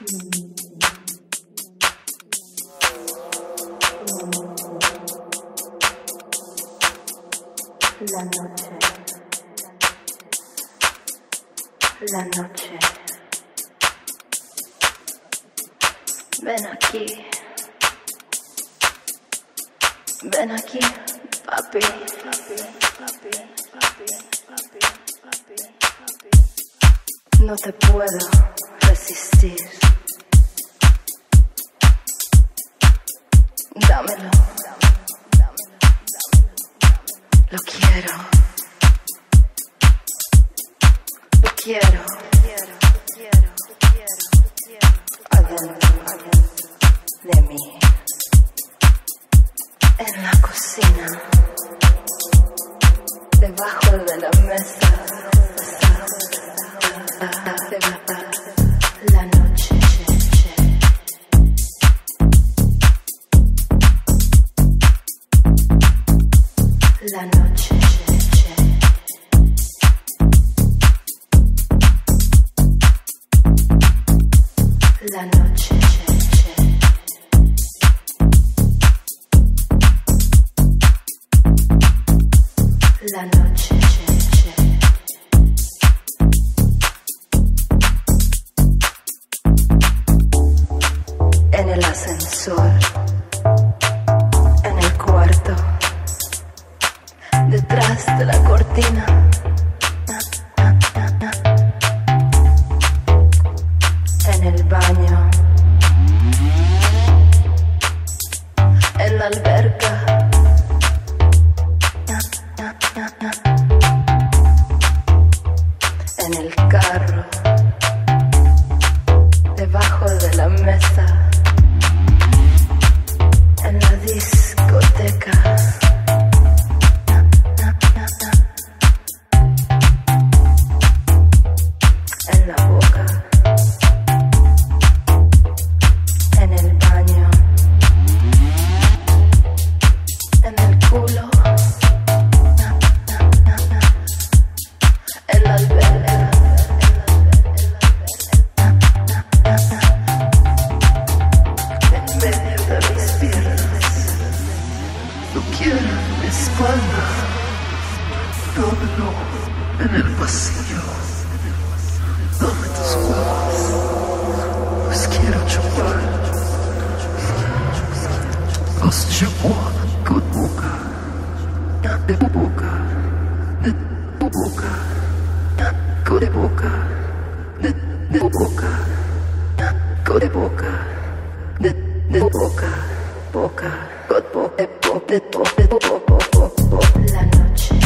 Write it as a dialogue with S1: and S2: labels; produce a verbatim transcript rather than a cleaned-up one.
S1: La noche, la noche, ven aquí, ven aquí, papi, papi, papi, papi, papi, papi, papi. No te puedo resistir, dámelo. Lo quiero, lo quiero, quiero, quiero, quiero, quiero, adentro, adentro de mí, en la cocina, debajo de la mesa, la noche, la noche, la noche, la noche, en el ascensor, en el cuarto, detrás de la cortina, en el baño, en la alberca, en el carro, debajo de la mesa, en la discoteca. En la boca, en el baño, en el culo, en la alberca, en medio de mis piernas.
S2: Lo quiero en mi espalda, dámelo en el pasillo. Dame tus huevos, los quiero chupar. Los chupo con boca, de boca, de boca, con de boca, de, de boca, con de boca, de, de boca, boca, con boca, de boca, de boca, de boca,
S1: La noche.